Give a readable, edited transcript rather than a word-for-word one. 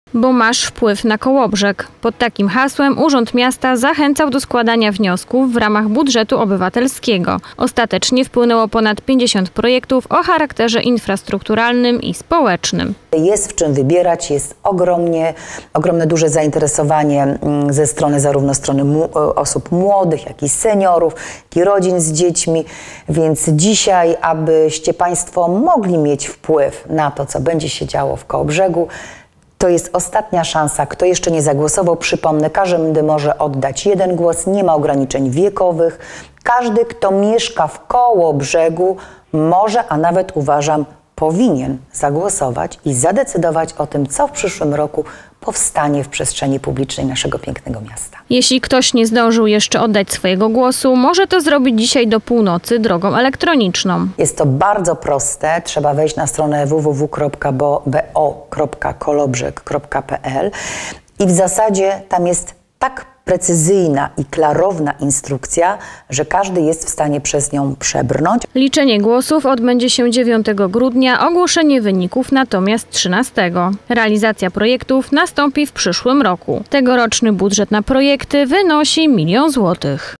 Bo masz wpływ na Kołobrzeg. Pod takim hasłem Urząd Miasta zachęcał do składania wniosków w ramach budżetu obywatelskiego. Ostatecznie wpłynęło ponad 50 projektów o charakterze infrastrukturalnym i społecznym. Jest w czym wybierać, jest ogromne duże zainteresowanie ze strony zarówno osób młodych, jak i seniorów, jak i rodzin z dziećmi. Więc dzisiaj, abyście Państwo mogli mieć wpływ na to, co będzie się działo w Kołobrzegu, to jest ostatnia szansa. Kto jeszcze nie zagłosował, przypomnę, każdy może oddać jeden głos, nie ma ograniczeń wiekowych. Każdy, kto mieszka w Kołobrzegu, może, a nawet uważam, powinien zagłosować i zadecydować o tym, co w przyszłym roku powstanie w przestrzeni publicznej naszego pięknego miasta. Jeśli ktoś nie zdążył jeszcze oddać swojego głosu, może to zrobić dzisiaj do północy drogą elektroniczną. Jest to bardzo proste. Trzeba wejść na stronę www.bo.kolobrzeg.pl i w zasadzie tam jest tak precyzyjna i klarowna instrukcja, że każdy jest w stanie przez nią przebrnąć. Liczenie głosów odbędzie się 9 grudnia, ogłoszenie wyników natomiast 13. Realizacja projektów nastąpi w przyszłym roku. Tegoroczny budżet na projekty wynosi 1 000 000 złotych.